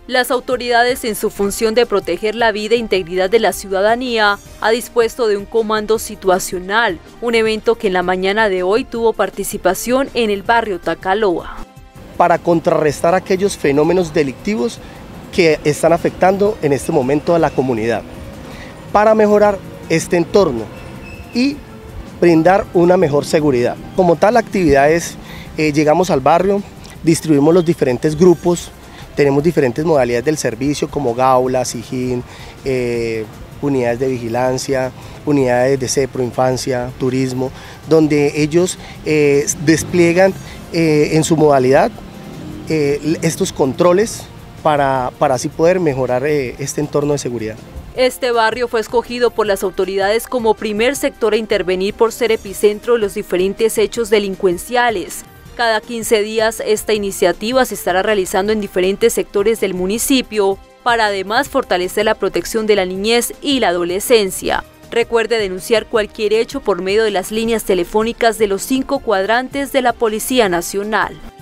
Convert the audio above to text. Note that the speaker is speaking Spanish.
Las autoridades, en su función de proteger la vida e integridad de la ciudadanía, ha dispuesto de un comando situacional, un evento que en la mañana de hoy tuvo participación en el barrio Tacaloa. Para contrarrestar aquellos fenómenos delictivos que están afectando en este momento a la comunidad, para mejorar este entorno y brindar una mejor seguridad. Como tal, la actividad es, llegamos al barrio, distribuimos los diferentes grupos, tenemos diferentes modalidades del servicio como Gaula, Sijín, unidades de vigilancia, unidades de CEPRO, infancia, turismo, donde ellos despliegan en su modalidad estos controles para así poder mejorar este entorno de seguridad. Este barrio fue escogido por las autoridades como primer sector a intervenir por ser epicentro de los diferentes hechos delincuenciales. Cada 15 días esta iniciativa se estará realizando en diferentes sectores del municipio para además fortalecer la protección de la niñez y la adolescencia. Recuerde denunciar cualquier hecho por medio de las líneas telefónicas de los 5 cuadrantes de la Policía Nacional.